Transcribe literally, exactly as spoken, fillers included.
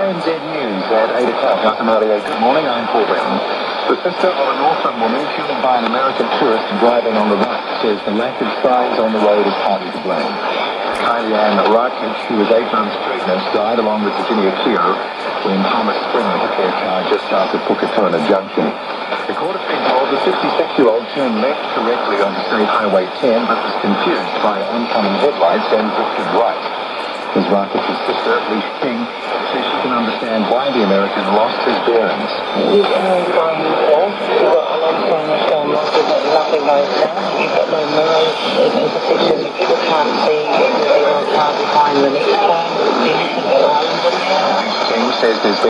A N Z News at eight o'clock. Welcome, good morning, I'm Paul Brennan. The sister of a Northland woman killed by an American tourist driving on the right says the lack of signs on the road is partly to blame. Kylie Ann Rockridge, who was eight months pregnant, died along with Virginia Keogh when Thomas Springer hit their car just south of Puketona Junction. The court has been told the fifty-six-year-old turned left correctly onto State Highway ten but was confused by oncoming headlights and drifted right. Ms Rockridge's sister, Leash King, says she can understand why the American lost his bearings. You've got from off, you've got a long time of film, you've got nothing going down, you've got no mirrors, in particular people can't see the car behind the next car. King says there's been